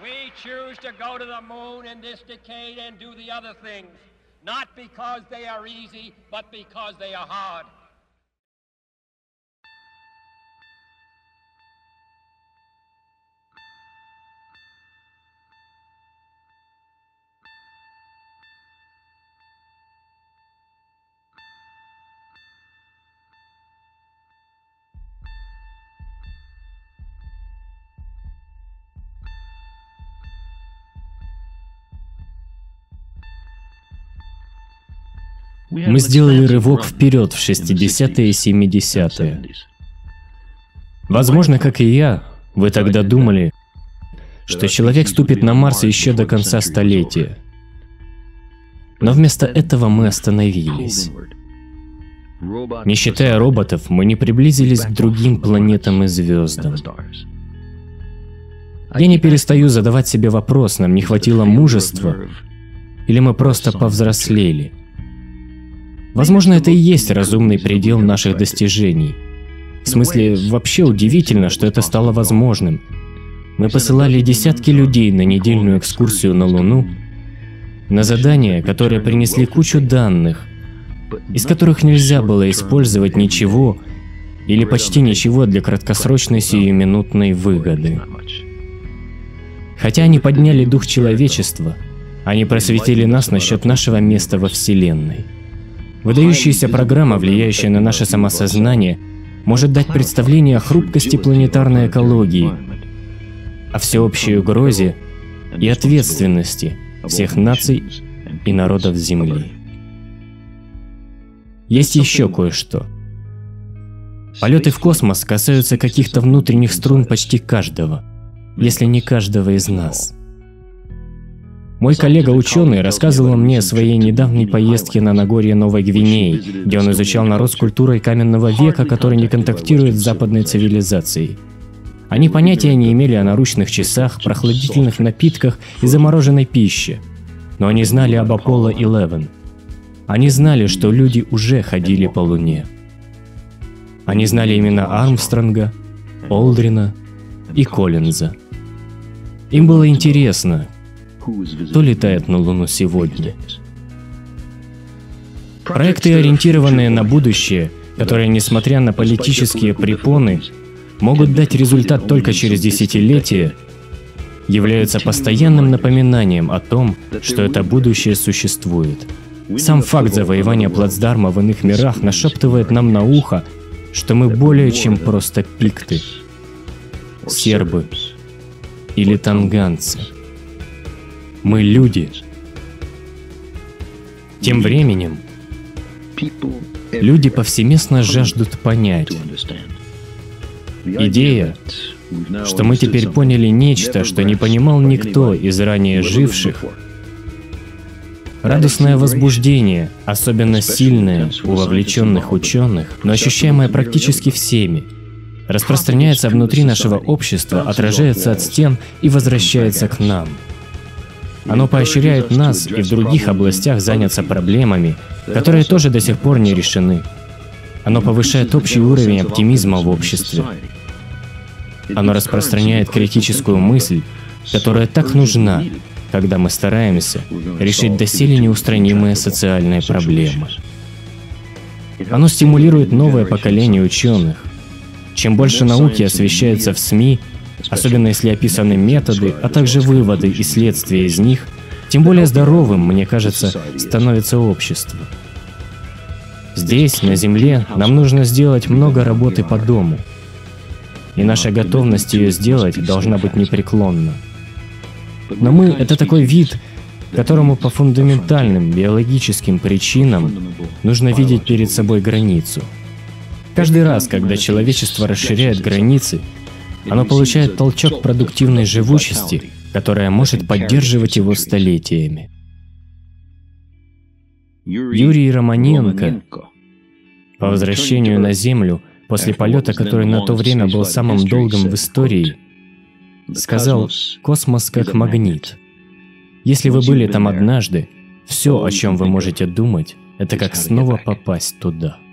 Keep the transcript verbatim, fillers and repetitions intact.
We choose to go to the moon in this decade and do the other things, not because they are easy, but because they are hard. Мы сделали рывок вперед в шестидесятые и семидесятые. Возможно, как и я, вы тогда думали, что человек ступит на Марс еще до конца столетия. Но вместо этого мы остановились. Не считая роботов, мы не приблизились к другим планетам и звездам. Я не перестаю задавать себе вопрос, нам не хватило мужества, или мы просто повзрослели. Возможно, это и есть разумный предел наших достижений. В смысле, вообще удивительно, что это стало возможным. Мы посылали десятки людей на недельную экскурсию на Луну, на задания, которые принесли кучу данных, из которых нельзя было использовать ничего или почти ничего для краткосрочной сиюминутной выгоды. Хотя они подняли дух человечества, они просветили нас насчет нашего места во Вселенной. Выдающаяся программа, влияющая на наше самосознание, может дать представление о хрупкости планетарной экологии, о всеобщей угрозе и ответственности всех наций и народов Земли. Есть еще кое-что. Полеты в космос касаются каких-то внутренних струн почти каждого, если не каждого из нас. Мой коллега-ученый рассказывал мне о своей недавней поездке на Нагорье Новой Гвинеи, где он изучал народ с культурой каменного века, который не контактирует с западной цивилизацией. Они понятия не имели о наручных часах, прохладительных напитках и замороженной пище, но они знали об Аполло одиннадцать. Они знали, что люди уже ходили по Луне. Они знали имена Армстронга, Олдрина и Коллинза. Им было интересно, кто летает на Луну сегодня. Проекты, ориентированные на будущее, которые, несмотря на политические препоны, могут дать результат только через десятилетия, являются постоянным напоминанием о том, что это будущее существует. Сам факт завоевания плацдарма в иных мирах нашептывает нам на ухо, что мы более чем просто пикты, сербы или танганцы. Мы люди. Тем временем, люди повсеместно жаждут понять. Идея, что мы теперь поняли нечто, что не понимал никто из ранее живших, радостное возбуждение, особенно сильное у вовлеченных ученых, но ощущаемое практически всеми, распространяется внутри нашего общества, отражается от стен и возвращается к нам. Оно поощряет нас и в других областях заняться проблемами, которые тоже до сих пор не решены. Оно повышает общий уровень оптимизма в обществе. Оно распространяет критическую мысль, которая так нужна, когда мы стараемся решить доселе неустранимые социальные проблемы. Оно стимулирует новое поколение ученых. Чем больше науки освещается в СМИ, особенно если описаны методы, а также выводы и следствия из них, тем более здоровым, мне кажется, становится общество. Здесь, на Земле, нам нужно сделать много работы по дому, и наша готовность ее сделать должна быть непреклонна. Но мы — это такой вид, которому по фундаментальным биологическим причинам нужно видеть перед собой границу. Каждый раз, когда человечество расширяет границы, оно получает толчок продуктивной живучести, которая может поддерживать его столетиями. Юрий Романенко по возвращению на Землю, после полета, который на то время был самым долгим в истории, сказал: «Космос как магнит. Если вы были там однажды, все, о чем вы можете думать, это как снова попасть туда».